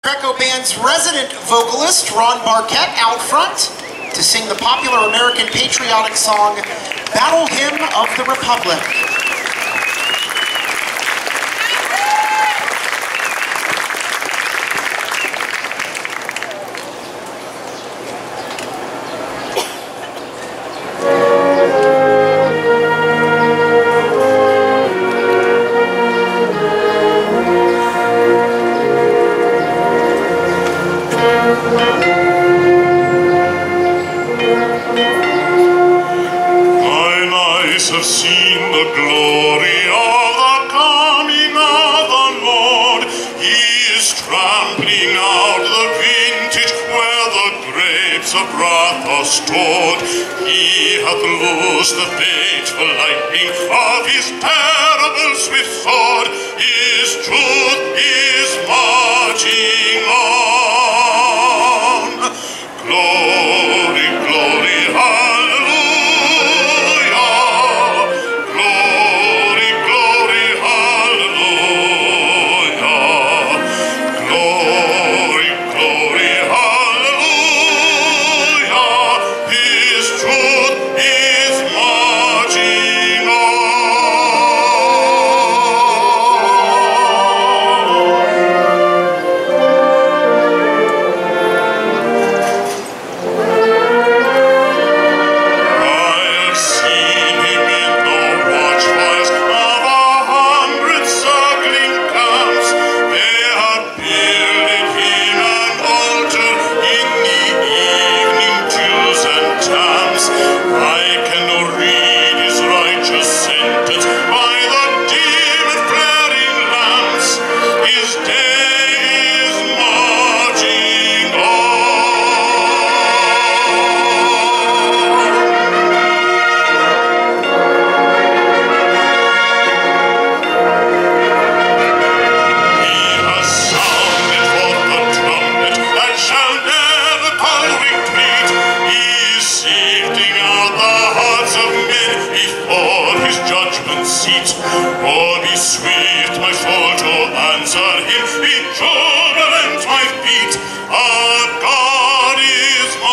Greco Band's resident vocalist, Ron Barkett, out front to sing the popular American patriotic song, Battle Hymn of the Republic. Have seen the glory of the coming of the Lord. He is trampling out the vintage where the grapes of wrath are stored. He hath loosed the fateful lightning of his terrible swift sword. His truth is marching on. Glory, glory, hallelujah. Oh, be swift, my soul, to answer him, be jubilant, my feet, our God is